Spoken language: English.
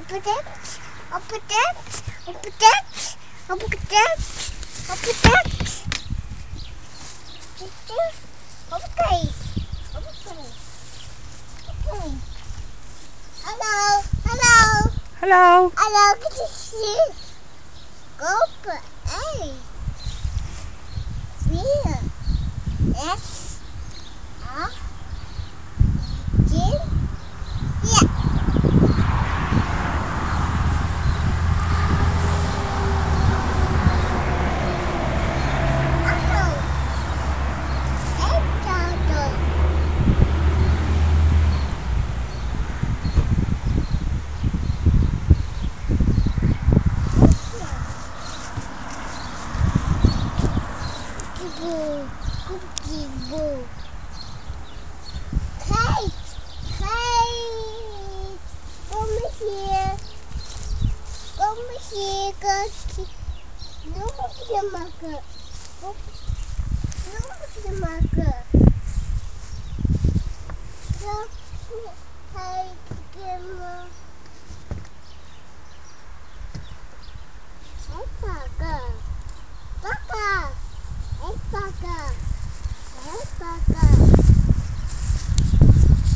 open it, open it, open it, open it, open it. Okay. Okay. Okay. Hello. Hello. Hallo. Hallo, wat is dit? Kopen. Hey. 4. 6. 8. 10. Ja. Hallo. Cookie bowl. Kijk, kijk. Kom eens hier. Kom eens hier, Kookie. Doe moet je maken.